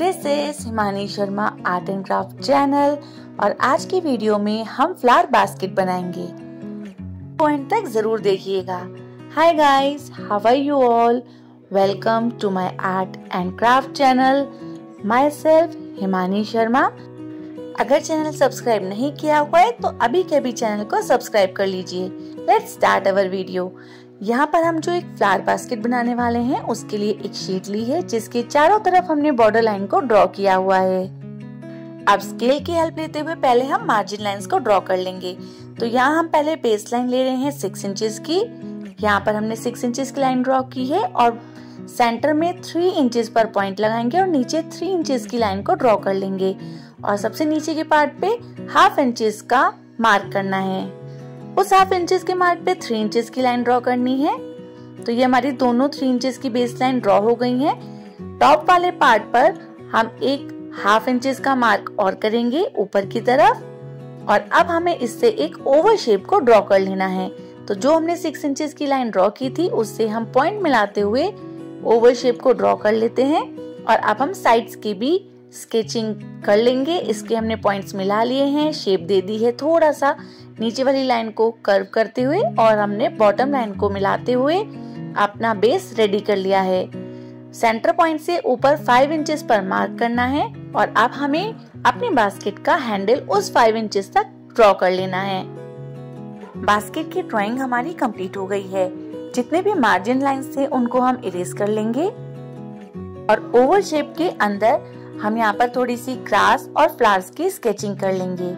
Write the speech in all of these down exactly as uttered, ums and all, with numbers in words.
This is Himani Sharma art and craft channel और आज की वीडियो में हम फ्लावर बास्केट बनाएंगे। पॉइंट तक जरूर देखिएगा। Hi guys, how are you all? Welcome to my art and craft channel. Myself Himani Sharma. अगर चैनल सब्सक्राइब नहीं किया हुआ है तो अभी के अभी चैनल को सब्सक्राइब कर लीजिए। Let's start our video. यहाँ पर हम जो एक फ्लावर बास्केट बनाने वाले हैं उसके लिए एक शीट ली है जिसके चारों तरफ हमने बॉर्डर लाइन को ड्रॉ किया हुआ है। अब स्केल की हेल्प लेते हुए पहले हम मार्जिन लाइंस को ड्रॉ कर लेंगे। तो यहाँ हम पहले बेस लाइन ले रहे हैं सिक्स इंचेस की। यहाँ पर हमने सिक्स इंचेस की लाइन ड्रॉ की है और सेंटर में थ्री इंचेस पर पॉइंट लगाएंगे और नीचे थ्री इंचेस की लाइन को ड्रॉ कर लेंगे और सबसे नीचे के पार्ट पे हाफ इंचेस का मार्क करना है। उस हाफ इंचेस के मार्क पे थ्री इंचेस की लाइन ड्रॉ करनी है। तो ये हमारी दोनों थ्री इंचेस की बेस लाइन ड्रॉ हो गई है। टॉप वाले पार्ट पर हम एक हाफ इंचेस का मार्क और करेंगे ऊपर की तरफ और अब हमें इससे एक ओवल शेप को ड्रॉ कर लेना है। तो जो हमने सिक्स इंचेस की लाइन ड्रॉ की थी उससे हम पॉइंट मिलाते हुए ओवल शेप को ड्रॉ कर लेते हैं और अब हम साइड्स की भी स्केचिंग कर लेंगे। इसके हमने पॉइंट्स मिला लिए हैं, शेप दे दी है थोड़ा सा नीचे वाली लाइन को कर्व करते हुए और हमने बॉटम लाइन को मिलाते हुए अपना बेस रेडी कर लिया है। सेंटर पॉइंट से ऊपर फाइव इंचेस पर मार्क करना है और अब हमें अपनी बास्केट का हैंडल उस फाइव इंचेस तक ड्रॉ कर लेना है। बास्केट की ड्राइंग हमारी कंप्लीट हो गई है। जितने भी मार्जिन लाइंस थे उनको हम इरेज कर लेंगे और ओवल शेप के अंदर हम यहाँ पर थोड़ी सी ग्रास और फ्लावर्स की स्केचिंग कर लेंगे।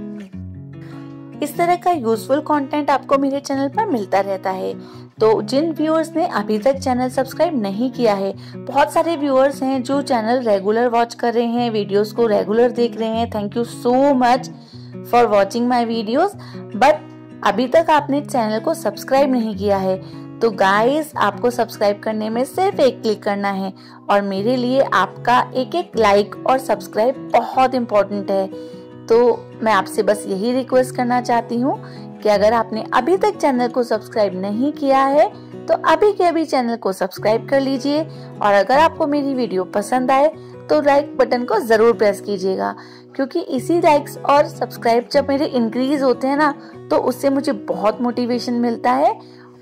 इस तरह का यूजफुल कंटेंट आपको मेरे चैनल पर मिलता रहता है। तो जिन व्यूअर्स ने अभी तक चैनल सब्सक्राइब नहीं किया है, बहुत सारे व्यूअर्स हैं जो चैनल रेगुलर वॉच कर रहे हैं, वीडियोस को रेगुलर देख रहे हैं। Thank you so much for watching my videos. But अभी तक आपने चैनल को सब्सक्राइब नहीं किया है तो गाइस आपको सब्सक्राइब करने में सिर्फ एक क्लिक करना है और मेरे लिए आपका एक एक लाइक और सब्सक्राइब बहुत इम्पोर्टेंट है। तो मैं आपसे बस यही रिक्वेस्ट करना चाहती हूँ कि अगर आपने अभी तक चैनल को सब्सक्राइब नहीं किया है तो अभी के अभी चैनल को सब्सक्राइब कर लीजिए और अगर आपको मेरी वीडियो पसंद आए तो लाइक बटन को जरूर प्रेस कीजिएगा, क्योंकि इसी लाइक्स और सब्सक्राइब जब मेरे इंक्रीज होते हैं ना तो उससे मुझे बहुत मोटिवेशन मिलता है।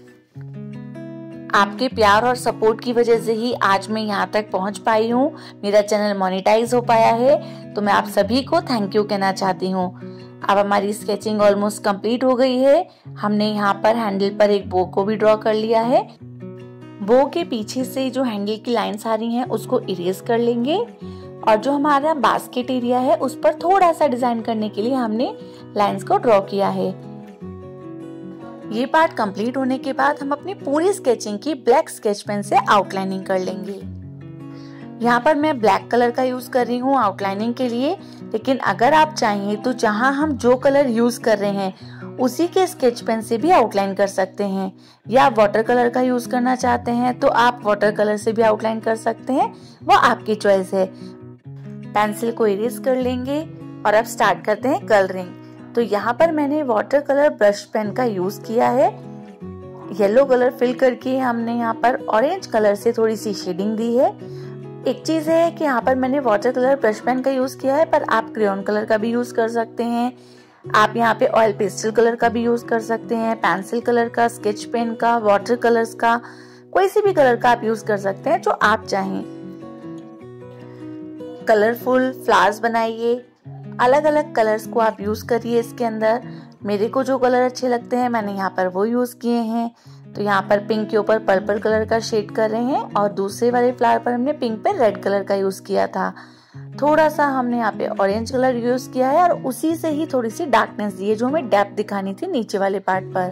आपके प्यार और सपोर्ट की वजह से ही आज मैं यहाँ तक पहुँच पाई हूँ, मेरा चैनल मोनेटाइज हो पाया है। तो मैं आप सभी को थैंक यू कहना चाहती हूँ। अब हमारी स्केचिंग ऑलमोस्ट कंप्लीट हो गई है। हमने यहाँ पर हैंडल पर एक बो को भी ड्रॉ कर लिया है। बो के पीछे से जो हैंडल की लाइंस आ रही हैं उसको इरेज कर लेंगे और जो हमारा बास्केट एरिया है उस पर थोड़ा सा डिजाइन करने के लिए हमने लाइंस को ड्रॉ किया है। ये पार्ट कंप्लीट होने के बाद हम अपनी पूरी स्केचिंग की ब्लैक स्केच पेन से आउटलाइनिंग कर लेंगे। यहाँ पर मैं ब्लैक कलर का यूज कर रही हूँ आउटलाइनिंग के लिए, लेकिन अगर आप चाहें तो जहाँ हम जो कलर यूज कर रहे हैं उसी के स्केच पेन से भी आउटलाइन कर सकते हैं, या आप वाटर कलर का यूज करना चाहते हैं तो आप वाटर कलर से भी आउटलाइन कर सकते हैं, वो आपकी चॉइस है। पेंसिल को इरेज कर लेंगे और अब स्टार्ट करते हैं कलरिंग। तो यहाँ पर मैंने वाटर कलर ब्रश पेन का यूज किया है। येलो कलर फिल करके हमने यहाँ पर ऑरेंज कलर से थोड़ी सी शेडिंग दी है। एक चीज है कि यहाँ पर मैंने वाटर कलर ब्रश पेन का यूज किया है, पर आप क्रेयॉन कलर का भी यूज कर सकते हैं। आप यहाँ पे ऑयल पेस्टल कलर का भी यूज कर सकते हैं, पेंसिल कलर का, स्केच पेन का, वाटर कलर्स का, कोई सी भी कलर का आप यूज कर सकते हैं जो आप चाहें। कलरफुल फ्लावर्स बनाइए, अलग अलग कलर्स को आप यूज करिए इसके अंदर। मेरे को जो कलर अच्छे लगते हैं मैंने यहाँ पर वो यूज किए हैं। तो यहाँ पर पिंक के ऊपर पर्पल कलर का शेड कर रहे हैं और दूसरे वाले फ्लावर पर हमने पिंक पे रेड कलर का यूज किया था। थोड़ा सा हमने यहाँ पे ऑरेंज कलर यूज किया है और उसी से ही थोड़ी सी डार्कनेस दी है जो हमें डेप्थ दिखानी थी नीचे वाले पार्ट पर।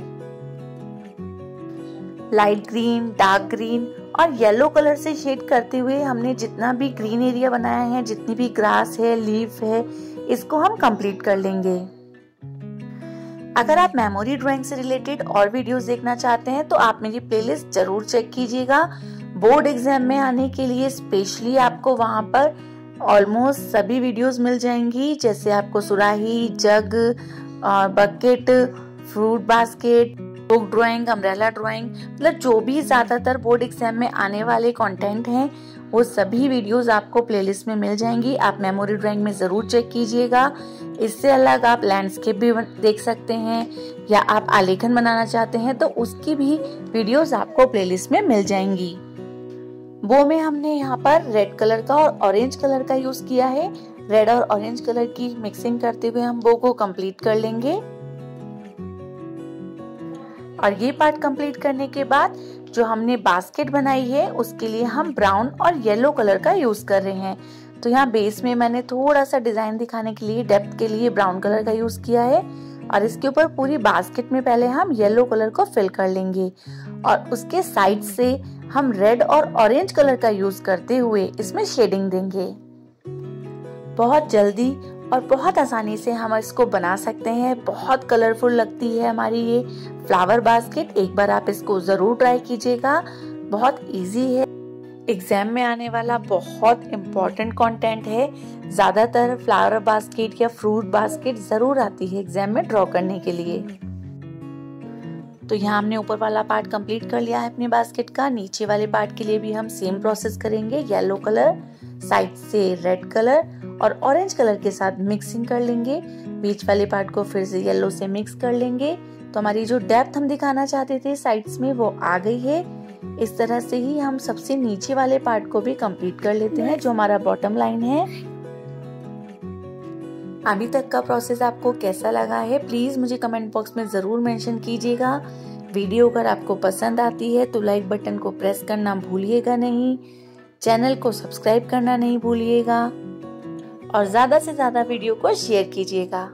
लाइट ग्रीन, डार्क ग्रीन और येलो कलर से शेड करते हुए हमने जितना भी ग्रीन एरिया बनाया है, जितनी भी ग्रास है, लीफ है, इसको हम कंप्लीट कर लेंगे। अगर आप मेमोरी ड्राइंग से रिलेटेड और वीडियोस देखना चाहते हैं तो आप मेरी प्लेलिस्ट जरूर चेक कीजिएगा। बोर्ड एग्जाम में आने के लिए स्पेशली आपको वहां पर ऑलमोस्ट सभी वीडियोस मिल जाएंगी, जैसे आपको सुराही, जग और bucket, fruit basket, book drawing, umbrella drawing, मतलब जो भी ज्यादातर बोर्ड एग्जाम में आने वाले कंटेंट हैं वो सभी वीडियोस आपको प्लेलिस्ट में मिल जाएंगी। आप मेमोरी ड्राइंग में ज़रूर चेक कीजिएगा। इससे अलग आप लैंडस्केप भी देख सकते हैं, या आप आलेखन बनाना चाहते हैं तो उसकी भी वीडियोस आपको प्लेलिस्ट में मिल जाएंगी। बो में हमने यहाँ पर रेड कलर का और ऑरेंज कलर का यूज किया है। रेड और ऑरेंज कलर की मिक्सिंग करते हुए हम बो को कंप्लीट कर लेंगे। और ये पार्ट कंप्लीट करने के बाद जो हमने बास्केट बनाई है उसके लिए हम ब्राउन और येलो कलर का यूज कर रहे हैं। तो यहाँ बेस में मैंने थोड़ा सा डिजाइन दिखाने के लिए डेप्थ के लिए ब्राउन कलर का यूज किया है, और इसके ऊपर पूरी बास्केट में पहले हम येलो कलर को फिल कर लेंगे और उसके साइड से हम रेड और ऑरेंज कलर का यूज करते हुए इसमें शेडिंग देंगे। बहुत जल्दी और बहुत आसानी से हम इसको बना सकते हैं। बहुत कलरफुल लगती है हमारी ये फ्लावर बास्केट। एक बार आप इसको जरूर ट्राई कीजिएगा, बहुत इजी है। एग्जाम में आने वाला बहुत इम्पोर्टेंट कंटेंट है। ज्यादातर फ्लावर बास्केट या फ्रूट बास्केट जरूर आती है एग्जाम में ड्रॉ करने के लिए। तो यहाँ हमने ऊपर वाला पार्ट कंप्लीट कर लिया है अपने बास्केट का। नीचे वाले पार्ट के लिए भी हम सेम प्रोसेस करेंगे। येलो कलर साइड से रेड कलर और ऑरेंज कलर के साथ मिक्सिंग कर लेंगे। बीच वाले पार्ट को फिर से येलो से मिक्स कर लेंगे। तो हमारी जो डेप्थ हम दिखाना चाहते थे साइड्स में वो आ गई है। इस तरह से ही हम सबसे नीचे वाले पार्ट को भी कंप्लीट कर लेते हैं, जो हमारा बॉटम लाइन है। अभी तक का प्रोसेस आपको कैसा लगा है प्लीज मुझे कमेंट बॉक्स में जरूर मेंशन कीजिएगा। वीडियो अगर आपको पसंद आती है तो लाइक बटन को प्रेस करना भूलिएगा नहीं, चैनल को सब्सक्राइब करना नहीं भूलिएगा, और ज्यादा से ज्यादा वीडियो को शेयर कीजिएगा।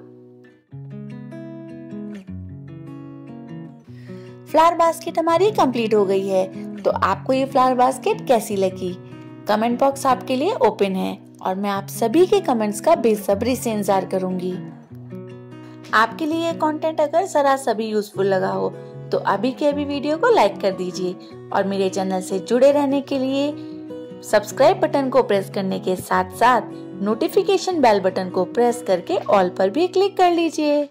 फ्लावर बास्केट हमारी कंप्लीट हो गई है। तो आपको ये फ्लावर बास्केट कैसी लगी? कमेंट बॉक्स आपके लिए ओपन है और मैं आप सभी के कमेंट्स का बेसब्री से इंतजार करूंगी। आपके लिए ये कंटेंट अगर जरा सभी यूजफुल लगा हो तो अभी के अभी वीडियो को लाइक कर दीजिए, और मेरे चैनल से जुड़े रहने के लिए सब्सक्राइब बटन को प्रेस करने के साथ साथ नोटिफिकेशन बेल बटन को प्रेस करके ऑल पर भी क्लिक कर लीजिए।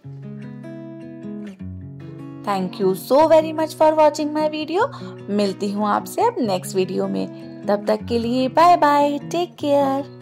Thank you so very much for watching my video. मिलती हूँ आपसे अब नेक्स्ट वीडियो में। तब तक के लिए बाय बाय, टेक केयर।